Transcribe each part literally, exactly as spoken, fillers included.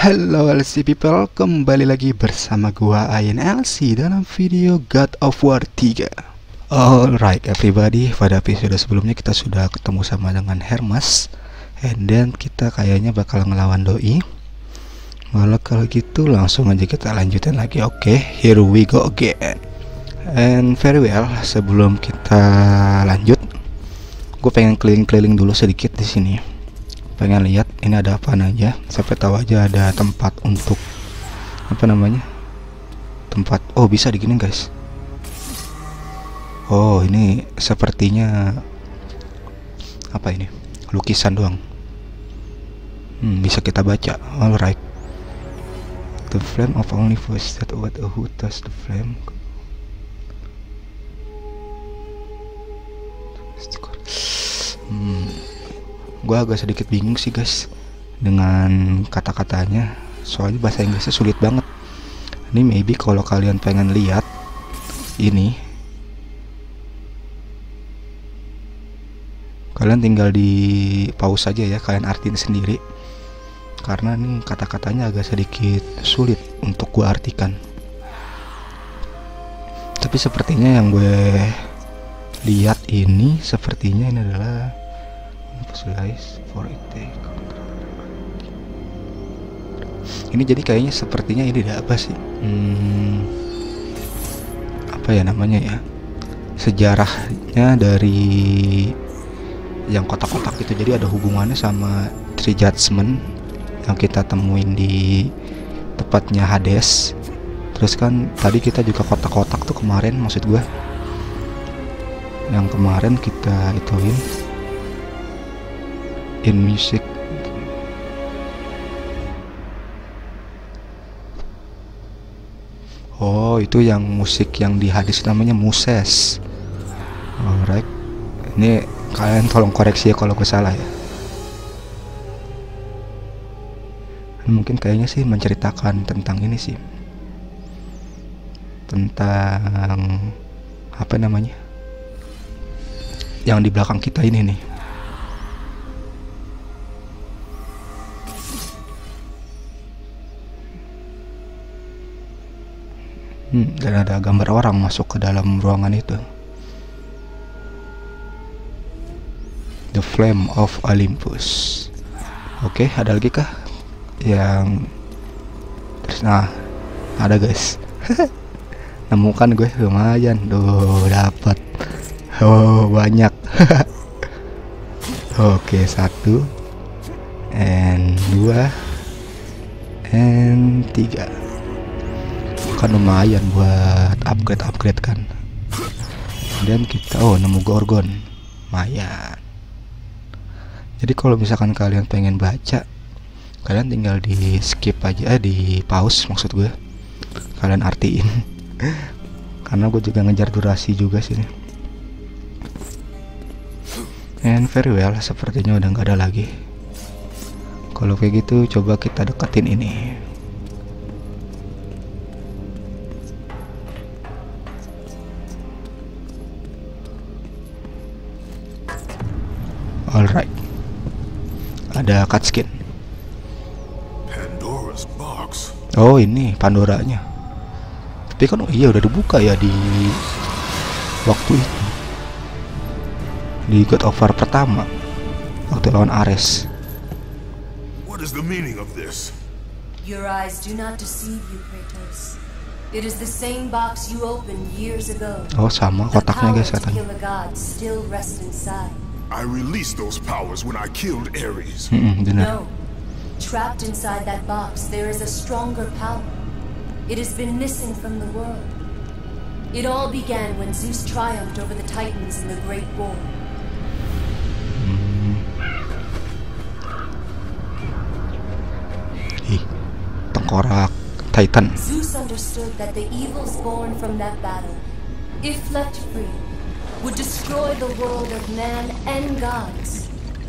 Halo L C people, kembali lagi bersama gua Ain L C dalam video God of War tiga. Alright everybody, pada episode sebelumnya kita sudah ketemu sama dengan Hermas, and then kita kayaknya bakal ngelawan Doi. Malah kalau gitu langsung aja kita lanjutin lagi. Oke, okay, here we go again. And very well, sebelum kita lanjut, gue pengen keliling-keliling dulu sedikit di sini. Pengen lihat ini ada apa aja, sampai tahu aja ada tempat untuk apa namanya, tempat oh bisa diginin guys. Oh ini sepertinya apa ini, lukisan doang. Hmm, bisa kita baca. Alright, the flame of only voice that what who touch the flame. Hmm, gua agak sedikit bingung sih guys dengan kata-katanya, soalnya bahasa Inggrisnya sulit banget. Ini maybe kalau kalian pengen lihat ini, kalian tinggal di pause saja ya, kalian artiin sendiri, karena nih kata-katanya agak sedikit sulit untuk gua artikan. Tapi sepertinya yang gue lihat ini, sepertinya ini adalah for it take. Ini jadi kayaknya sepertinya ini ada apa sih? Hmm, apa ya namanya ya? Sejarahnya dari yang kotak-kotak itu, jadi ada hubungannya sama Three Judgment yang kita temuin di tepatnya Hades. Terus kan tadi kita juga kotak-kotak tuh kemarin, maksud gue yang kemarin kita ituin in music. Oh itu yang musik yang di Hades namanya Muses. Alright, ini kalian tolong koreksi ya kalau gue salah ya. Mungkin kayaknya sih menceritakan tentang ini sih, tentang apa namanya yang di belakang kita ini nih. Hmm, dan ada gambar orang masuk ke dalam ruangan itu. The Flame of Olympus. Oke, okay, ada lagi kah yang terus? Nah, ada guys. Nemukan gue lumayan. Duh, dapat. Oh, banyak. Oke, okay, satu, and dua, and tiga. Kan lumayan buat upgrade-upgrade kan. Dan kita oh nemu Gorgon, lumayan. Jadi kalau misalkan kalian pengen baca, kalian tinggal di skip aja, eh, di pause maksud gue, kalian artiin. Karena gue juga ngejar durasi juga sih. And very well, sepertinya udah nggak ada lagi. Kalau kayak gitu coba kita deketin ini. Alright, ada cutscene. Pandora's box. Oh ini Pandoranya. Tapi kan oh iya udah dibuka ya di waktu itu, di God of War pertama waktu lawan Ares. What is the meaning of this? Your eyes do not deceive you, Kratos. It is the same box you opened years ago. Oh sama kotaknya guys katanya. The power to kill a god still rests inside. I released those powers when I killed Ares. Mm-mm, no, trapped inside that box there is a stronger power. It has been missing from the world. It all began when Zeus triumphed over the Titans in the Great War. Hmm. Ih, tengkorak Titan. Zeus understood that the evils born from that battle, if left free, would destroy the world of man and gods.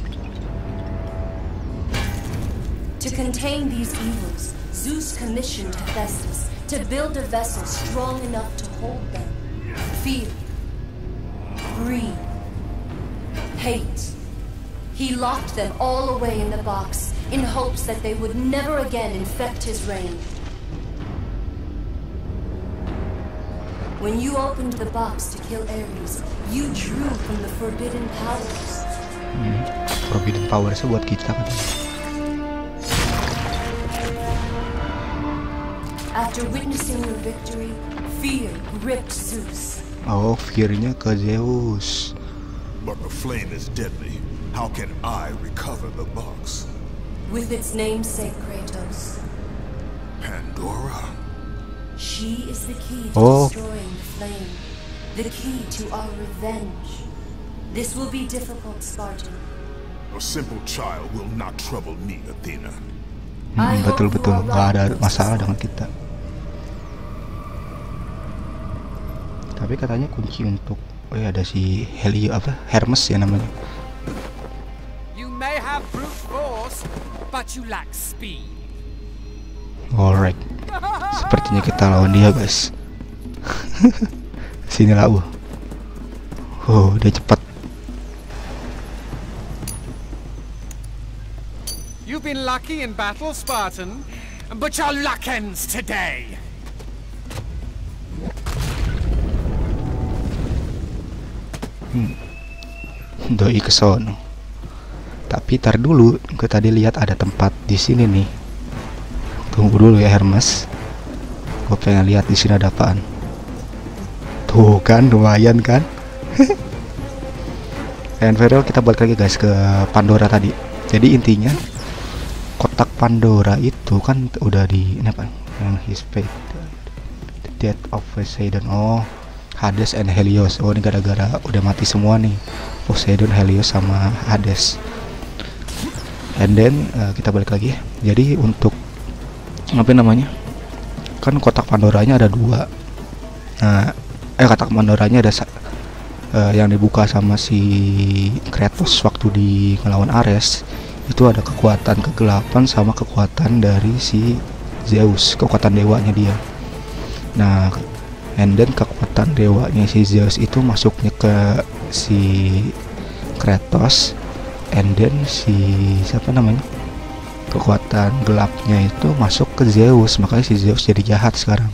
To contain these evils, Zeus commissioned Hephaestus to build a vessel strong enough to hold them. Fear, greed, hate. He locked them all away in the box in hopes that they would never again infect his reign. When you opened the box to kill Ares, you drew from the forbidden powers. Hmm, forbidden powers buat kita kan. After witnessing your victory, fear gripped Zeus. Oh, fear-nya ke Zeus. But the flame is deadly. How can I recover the box? With its namesake, Kratos. Pandora? She is the key to Oh. destroying the flame. The key to our revenge. This will be difficult, Spartan. A simple child will not trouble me, Athena. Hmm, betul-betul nggak ada masalah dengan kita. Tapi katanya kunci untuk oh ya ada si Helio apa Hermes ya namanya. You may have brute force, but you lack speed. Alright, sepertinya kita lawan dia guys. Sini lah, uh. Oh, dia cepat. You've been lucky in battle, Spartan, but your luck ends today. Hmm. Doi ke sono. Tapi tar dulu, gue tadi lihat ada tempat di sini nih. Tunggu dulu ya Hermes. Gue pengen lihat di sini ada apaan. Tuh kan, lumayan kan? And Vero, kita balik lagi guys ke Pandora tadi. Jadi intinya kotak Pandora itu kan udah di ini apa? Yang his fate, the death of Poseidon. Oh, Hades and Helios. Oh, ini gara-gara udah mati semua nih, Poseidon, Helios sama Hades. And then uh, kita balik lagi. Jadi untuk apa namanya? Kan kotak Pandoranya ada dua. Nah, eh kotak Pandoranya ada uh, yang dibuka sama si Kratos waktu di ngelawan Ares. Itu ada kekuatan kegelapan sama kekuatan dari si Zeus, kekuatan dewanya dia. Nah, and then kekuatan dewanya si Zeus itu masuknya ke si Kratos, and then si siapa namanya, kekuatan gelapnya itu masuk ke Zeus, makanya si Zeus jadi jahat sekarang.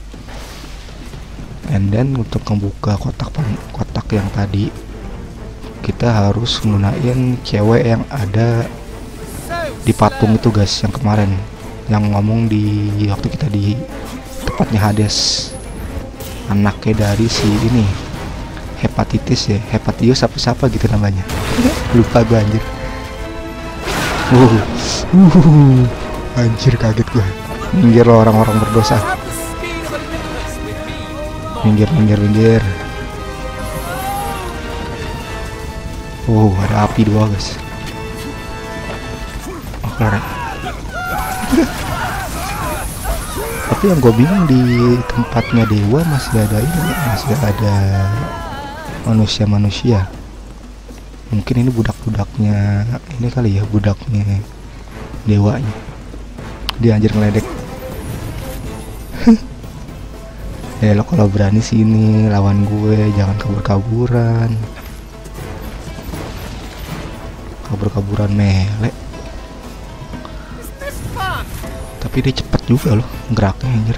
And then untuk membuka kotak kotak yang tadi kita harus menggunakan cewek yang ada di patung itu guys, yang kemarin yang ngomong di waktu kita di tempatnya Hades, anaknya dari si ini hepatitis ya, hepatius apa siapa gitu namanya. Lupa gue anjir. Uh, uh, anjir kaget gue. Minggir lo orang-orang berdosa. Minggir, minggir, minggir. Oh, ada api dua guys. Oh, kelar. Tapi yang gue bingung di tempatnya dewa masih ada ini, masih ada manusia-manusia. Mungkin ini budak-budaknya ini kali ya, budaknya dewanya. Dia anjir ngeledek. Ya lo kalau berani sini lawan gue, jangan kabur-kaburan. Kabur-kaburan mele. Tapi dia cepet juga loh geraknya anjir.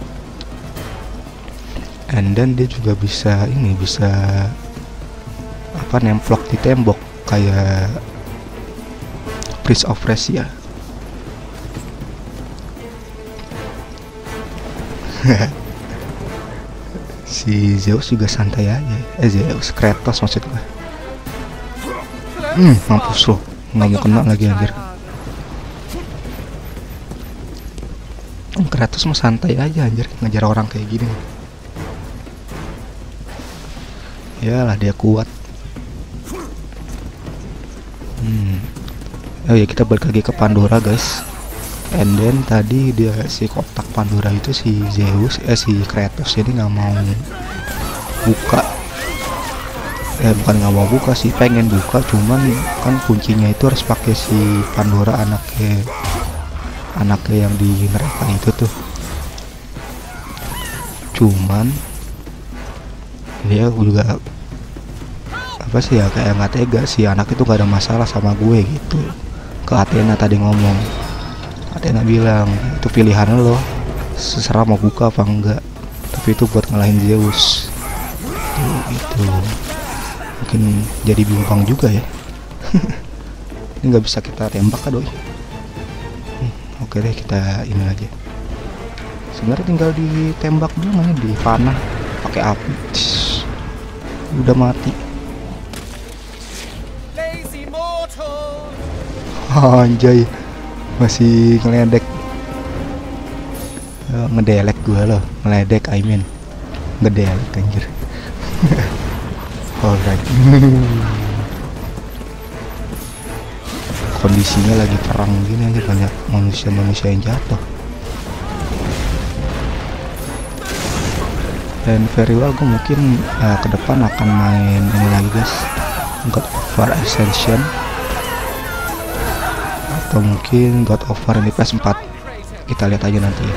And then dia juga bisa ini, bisa apa, nemplok di tembok kayak Prince of Persia. Si Zeus juga santai aja. Eh Zeus, Kratos maksud gue. Hmm, mampus lo, nggak mau kena lagi anjir. Kratos mah santai aja anjir, ngejar orang kayak gini. Yalah dia kuat. Hmm. Oh ya, kita balik lagi ke Pandora guys. And then tadi dia si kotak Pandora itu si Zeus eh si Kratos jadi nggak mau buka. Eh bukan nggak mau buka sih, pengen buka, cuman kan kuncinya itu harus pakai si Pandora anaknya anaknya yang di neraka itu tuh. Cuman dia juga apa sih ya, kayak nggak tega sih anak itu nggak ada masalah sama gue gitu. Ke Athena tadi ngomong, Athena bilang itu pilihan lo, seserah mau buka apa enggak, tapi itu buat ngalahin Zeus. Tuh, gitu. Mungkin jadi bimbang juga ya. Ini nggak bisa kita tembak kan doi. Hmm, oke deh, kita ini aja. Sebenarnya tinggal ditembak dulu aja, dipanah pakai api. Tss, udah mati. Lazy mortal. Oh, anjay, masih ngeledek. Uh, ngedelek gue loh, ngeledek I mean ngedelek anjir. Alright. Kondisinya lagi perang gini aja, banyak manusia-manusia yang jatuh. Dan very well gue mungkin uh, ke depan akan main ini lagi guys, God of War Ascension, atau mungkin God of War di P S empat. Kita lihat aja nanti.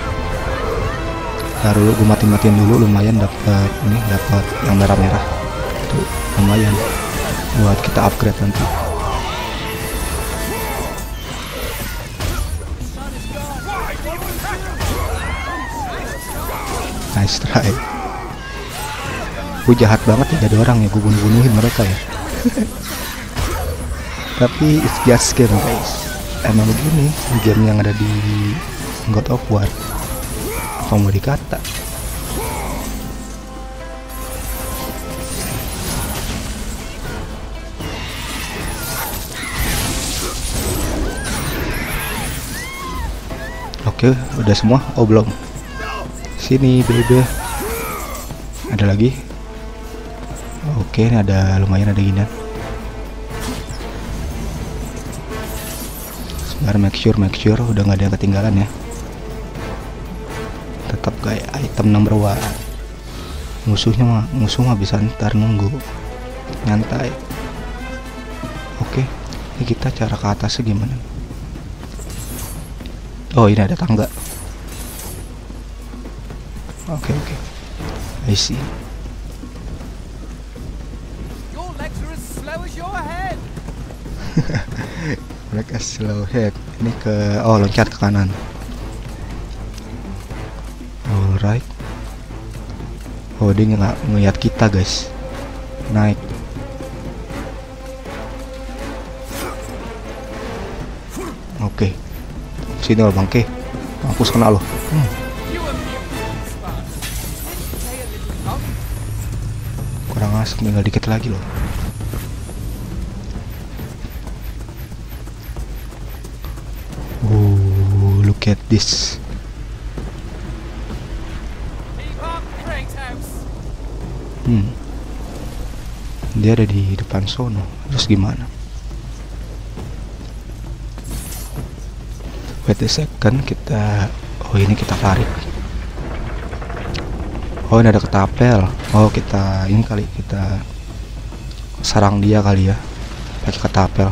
Ntar dulu gue mati-matiin dulu, lumayan dapat ini, dapat yang merah-merah. Tuh, lumayan buat kita upgrade nanti. Nice try. Gue jahat banget ya, ada orang ya, gue bunuh-bunuhin mereka ya. Tapi it's just game guys, emang begini game yang ada di God of War. Apa mau dikata? Oke, udah semua? Oh belum. Sini bebe. Ada lagi? Oke, ini ada lumayan, ada ginian. Sebentar, make sure, make sure udah nggak ada yang ketinggalan ya. Tetap kayak item number one. Musuhnya mah, musuh mah bisa ntar nunggu, nyantai. Oke, ini kita cara ke atasnya gimana? Oh, ini ada tangga. Oke, oke. I see. Your legs are as slow as your head. Mereka slow head. Ini ke, oh loncat ke kanan. Alright. Oh, dia nggak ngeliat kita guys. Naik. Oke. Sini loh bangke. Mampus kena loh. Hmm. You amused, Spartan. Say a little tongue. Kurang asik, tinggal dikit lagi loh. Oh, look at this. Keep up, Kratos. Hmm. Dia ada di depan sono. Terus gimana? Wait a second, kita, oh ini kita tarik. Oh, ini ada ketapel. Oh, kita ini kali, kita sarang dia kali ya, pakai ketapel.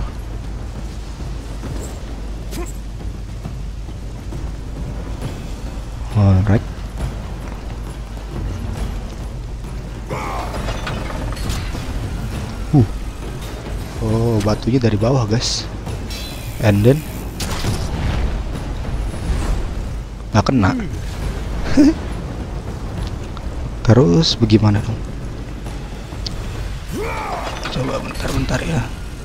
Alright. Uh. Oh, batunya dari bawah guys. And then nggak kena. Terus bagaimana dong? Coba bentar-bentar ya.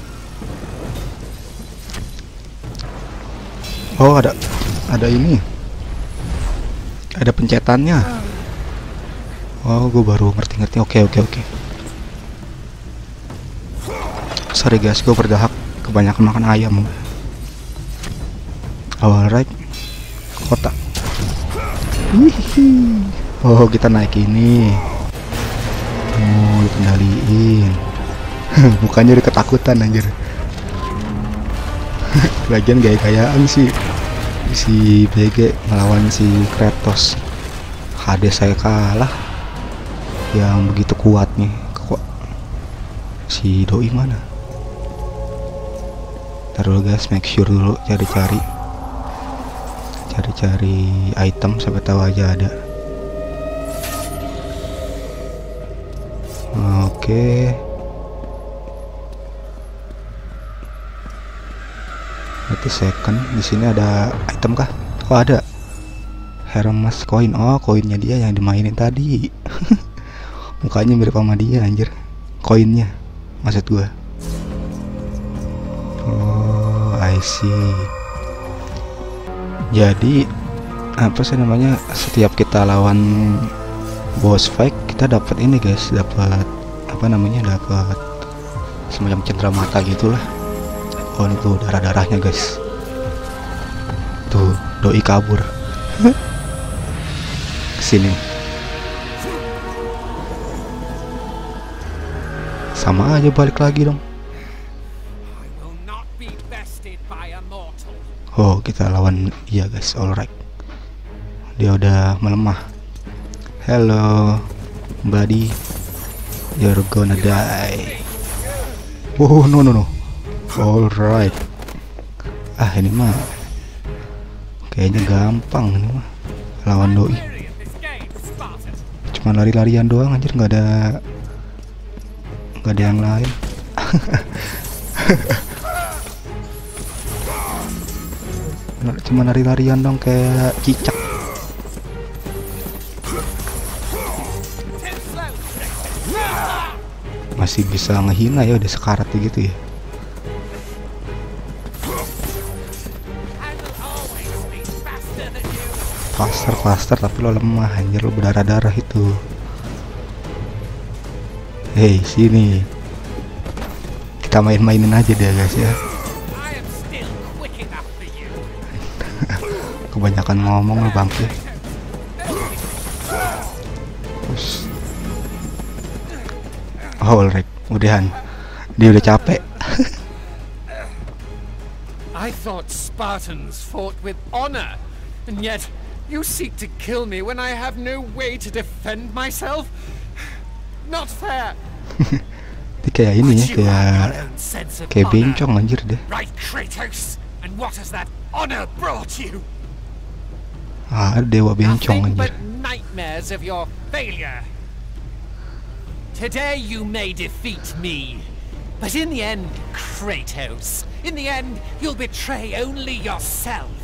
Oh, ada ada ini, ada pencetannya. Oh, gue baru ngerti-ngerti. Oke, oke, oke. Sorry guys, gue berdahak kebanyakan makan ayam. Alright, kotak. Hihi. Oh, kita naik ini. Oh, dikendaliin. Mukanya udah ketakutan anjir. Lagian gaya-gayaan sih si B G melawan si Kratos. Hades saya kalah. Yang begitu kuatnya. Kok si doi mana? Ntar dulu guys, make sure dulu cari-cari. Cari-cari item, siapa tahu aja ada. Oke. thirty second. Di sini ada item kah? Oh ada Hermes koin. Oh koinnya dia yang dimainin tadi. Mukanya mirip sama dia anjir. Koinnya maksud gua. Oh I see. Jadi apa sih namanya, setiap kita lawan boss fight kita dapat ini guys, dapat apa namanya, dapat semacam cendera mata gitulah. Oh ini tuh darah-darahnya guys, tuh doi kabur. Kesini sama aja balik lagi dong. Oh kita lawan iya guys, alright. Dia udah melemah. Hello buddy, you're gonna die. Oh no no no. Alright. Ah ini mah kayaknya gampang ini mah lawan doi. Cuma lari-larian doang anjir, nggak ada nggak ada yang lain. Cuma lari-larian dong kayak cicak. Masih bisa ngehina ya, udah sekarat gitu ya. Cluster cluster tapi lo lemah anjir, lo berdarah-darah itu. Hei sini, kita main-mainin aja deh guys ya. Kebanyakan ngomong lo bangke. Oh, alright, udahan. Dia udah capek. I thought Spartans fought with honor, and yet you seek to kill me when I have no way to defend myself. Not fair. Ini kayak ini ya, kayak kayak bencong anjir deh. Right, Kratos. And what has that honor brought you? Ah, dewa bencong anjir. Nothing but nightmares of your failure. Today you may defeat me, but in the end, Kratos, in the end, you'll betray only yourself.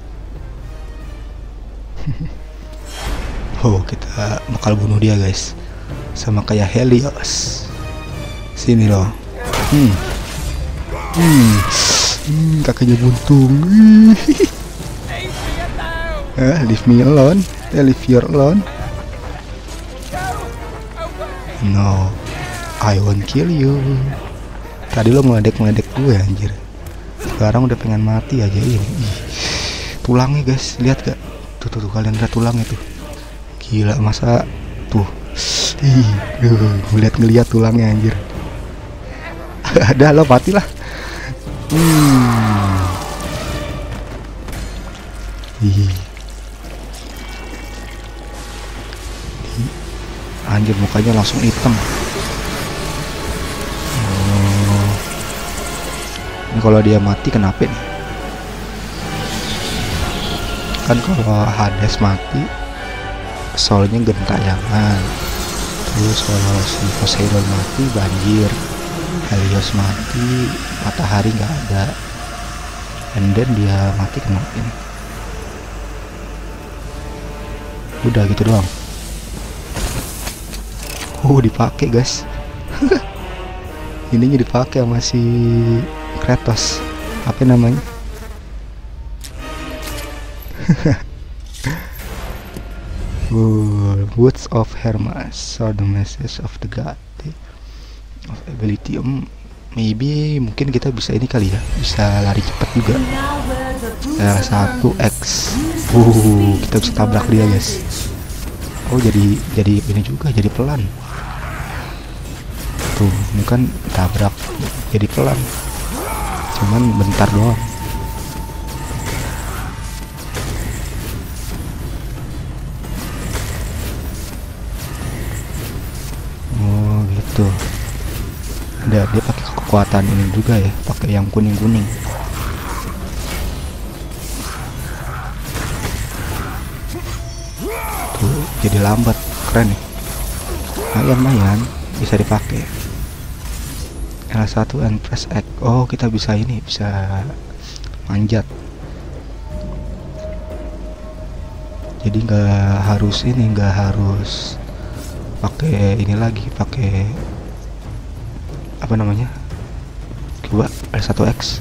Oh, kita bakal bunuh dia guys, sama kayak Helios. Sini loh. Hmm. Hmm. Hmm, kakinya buntung. Ah, leave me alone. Yeah, leave you alone. No, I won't kill you. Tadi lo meledek-meledek gue anjir. Sekarang udah pengen mati aja ini. Ih, tulangnya guys, lihat gak? Tuh, tuh, tuh kalian lihat tulangnya tuh. Gila masa tuh. Ih, tuh, ngeliat-ngeliat tulangnya anjir. Ada lo mati lah. Hmm. Ih. Anjir mukanya langsung hitam. Oh. Ini kalau dia mati kenapa nih? Kan kalau Hades mati soulnya gentayangan. Terus kalau si Poseidon mati banjir. Helios mati matahari nggak ada. And then dia mati kenapa nih? Udah gitu doang. Oh dipakai guys. Ininya dipakai sama si Kratos. Apa namanya? Oh, Woods of Hermes, or the message of the god of ability. Um, maybe mungkin kita bisa ini kali ya, bisa lari cepat juga. R satu X. Uh, kita bisa tabrak dia guys. Oh jadi jadi ini juga, jadi pelan. Tuh, ini kan tabrak jadi pelan. Cuman bentar doang. Oh gitu. Dia dia pakai kekuatan ini juga ya, pakai yang kuning-kuning. Tuh, jadi lambat, keren nih. Lumayan-lumayan bisa dipakai. L satu and press X. Oh kita bisa ini, bisa manjat. Jadi nggak harus ini, nggak harus pakai ini lagi, pakai apa namanya, coba L satu X.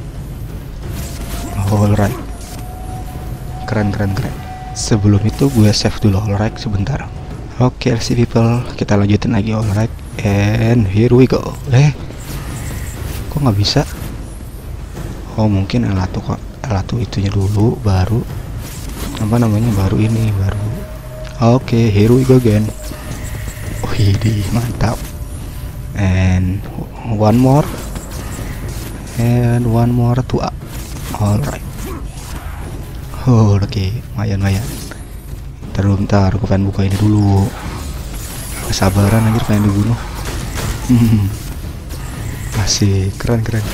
Alright, keren keren keren. Sebelum itu gue save dulu. Alright, sebentar. Oke, okay, L C people, kita lanjutin lagi. Alright, and here we go. Eh, kok nggak bisa? Oh mungkin L satu kok, L satu itunya dulu, baru apa namanya, baru ini baru. Oke, okay, here we go again. Oh ini mantap. And one more, and one more to up. Alright. Oh oke, okay. Lumayan lumayan. Ntar bentar, aku pengen buka ini dulu. Kesabaran anjir, pengen dibunuh. Hmm. Masih keren keren.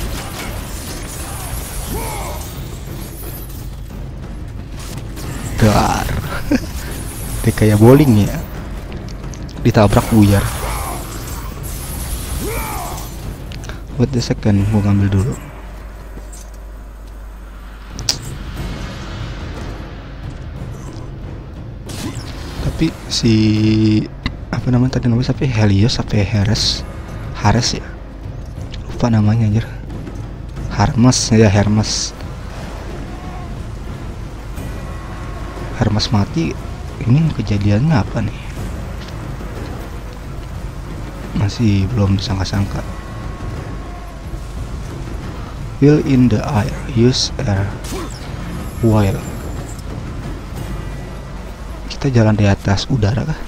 Dar. Dia kayak bowling ya. Ditabrak buyar. Wait a second, mau ngambil dulu. Tapi si apa namanya tadi namanya sampai Helios sampai Heres Hares ya, lupa namanya anjir. Hermes ya, Hermes. Hermes mati. Ini kejadiannya apa nih? Masih belum disangka-sangka. Will in the air, use air while. Kita jalan di atas udara kah?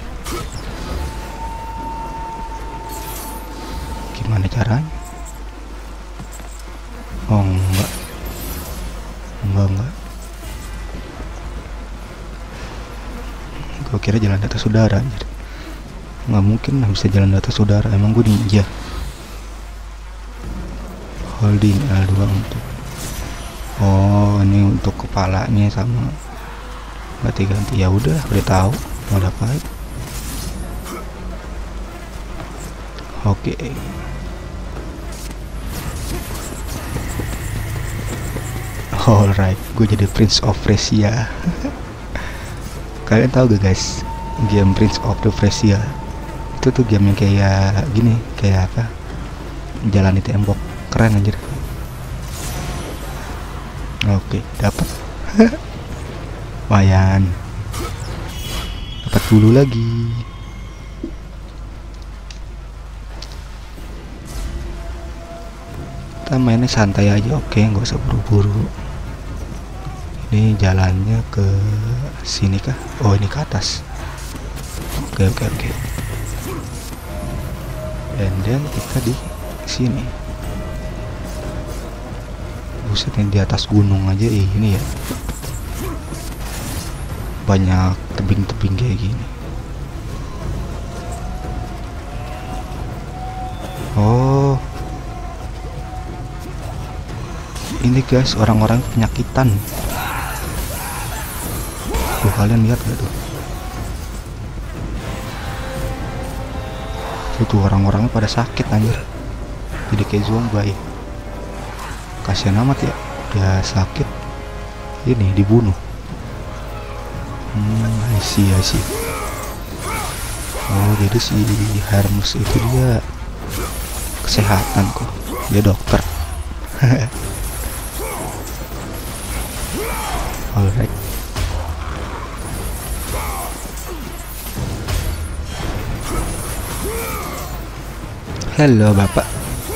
Gimana caranya? Oh enggak, enggak enggak. Gue kira jalan di atas udara. Nggak mungkin lah bisa jalan di atas udara. Emang gue ninja. Holding L dua untuk. Oh ini untuk kepalanya sama. Ganti-ganti, ya udah, udah tahu mau dapat. Oke. Okay. Alright, gue jadi Prince of Frisia. Kalian tahu gak guys, game Prince of the Frisia itu tuh game yang kayak gini, kayak apa? Jalan di tembok, keren anjir. Oke, okay, dapat. Lumayan. Dapat dulu lagi. Kita mainnya santai aja, oke, nggak usah buru-buru. Ini jalannya ke sini kah? Oh ini ke atas. Oke oke oke. And then kita di sini. Buset, yang di atas gunung aja ini ya. Banyak tebing-tebing kayak gini. Oh, ini guys orang-orang penyakitan. Tuh kalian lihat gak tuh? Tuh, tuh orang-orangnya pada sakit anjir. Jadi kayak zombie. Kasihan amat ya, dia sakit. Ini dibunuh. Hmm, I see, I see. Oh, jadi si Hermes itu dia kesehatan kok. Dia dokter. Alright. Halo bapak.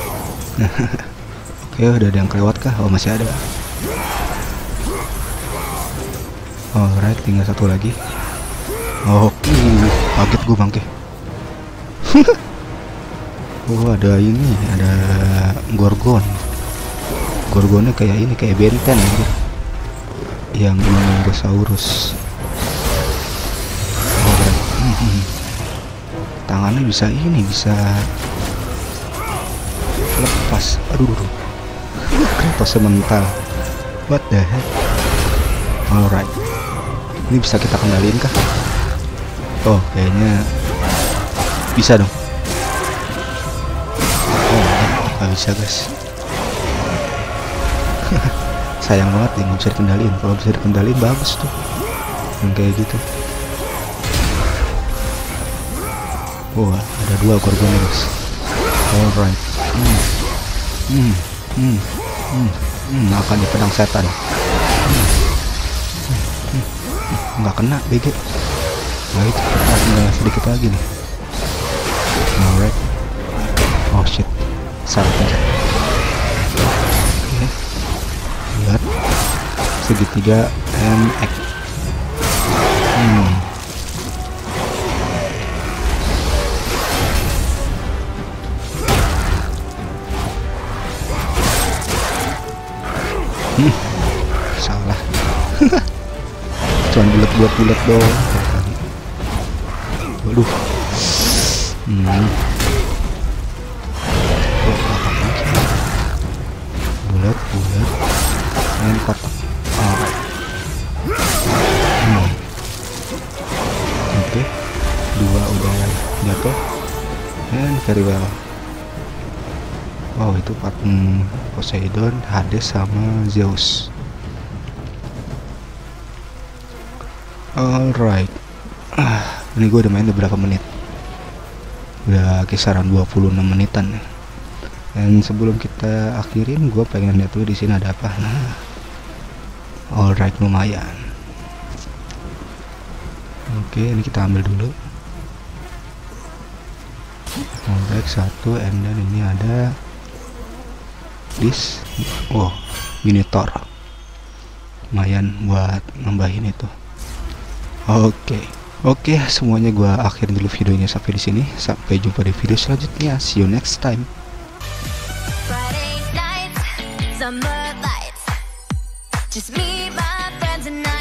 Oke, udah ada yang kelewat kah? Oh masih ada. Alright, tinggal satu lagi. Oh, uh, kaget gue bangke. Oh ada ini, ada Gorgon. Gorgonnya kayak ini, kayak benten aja. Yang Minosaurus. Alright. Hmm. Tangannya bisa ini, bisa lepas. Aduh, aduh. Kenapa semental? What the heck? Alright. Ini bisa kita kendaliin kah? Oh, kayaknya bisa dong. Oh, nggak bisa guys. sayang banget ya nggak bisa dikendaliin. Kalau bisa dikendaliin bagus tuh yang kayak gitu. Wah, ada dua Gorgonels. Alright. Hmm. Hmm. Hmm. Hmm. Hmm. Makan di pedang setan. Hmm. Hmm. Hmm. Nggak kena B G. Nah itu tinggal sedikit lagi nih. Alright. Oh shit, salah pencet. Oke, lihat segitiga and X. Hmm. Hmm. Salah. Cuman bulat-bulat doang. Waduh. Hmm. Bulat, bulat, main kotak. Alright. Hmm. Oke, okay. Dua udah jatuh. And very well. Wow, itu patung Poseidon, Hades sama Zeus. Alright. Ah, ini gue udah main beberapa menit. Udah kisaran dua puluh enam menitan. Dan sebelum kita akhirin, gue pengen lihat dulu di sini ada apa. Nah, alright, lumayan. Oke, ini kita ambil dulu. Alright, satu, and then ini ada this. Oh, miniatur. Lumayan buat nambahin itu. Oke, oke, semuanya gue akhirin dulu videonya sampai di sini. Sampai jumpa di video selanjutnya. See you next time. Friday nights, summer lights, just me, my friends and I.